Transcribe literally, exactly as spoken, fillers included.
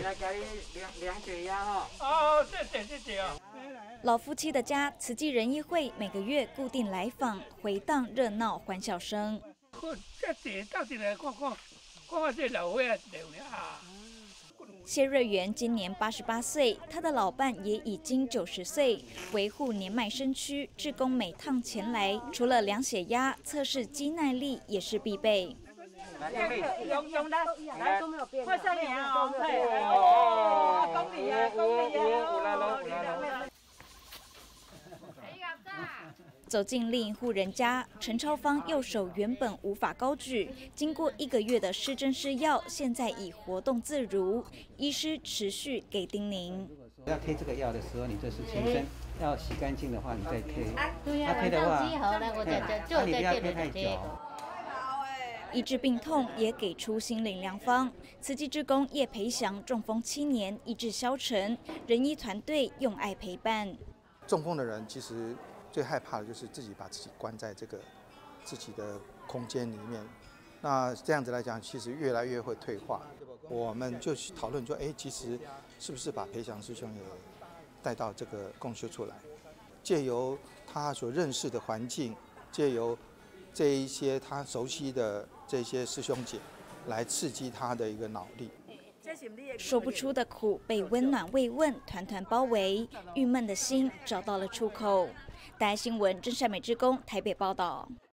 来给你量量血压哦。 哦，谢谢谢谢哦。 老夫妻的家，慈济仁义会每个月固定来访，回荡热闹欢笑声。 这这到底来看看，看看这老伙仔流啊。 谢瑞元今年八十八岁，他的老伴也已经九十岁，维护年迈身躯，志工每趟前来，除了量血压、测试肌耐力，也是必备。 用用来来都没有变，快上你啊！ 哦，恭喜啊，恭喜啊！ 走进另一户人家，陈超芳右手原本无法高举，经过一个月的施针施药，现在已活动自如。医师持续给叮咛： 要贴这个药的时候，你这是全身要洗干净的话，你再贴。 对呀， 贴的话， 那你不要贴太久。 医治病痛也给出心灵良方。慈济志工叶培祥中风七年，医治消沉，仁医团队用爱陪伴。 中风的人其实最害怕的就是自己把自己关在这个自己的空间里面，那这样子来讲，其实越来越会退化。我们就去讨论说，哎，其实是不是把培祥师兄也带到这个共修处来，借由他所认识的环境，借由这一些他熟悉的这些师兄姐，来刺激他的一个脑力。 说不出的苦被温暖慰问，团团包围，郁闷的心找到了出口。大爱新闻郑善美之工台北报道。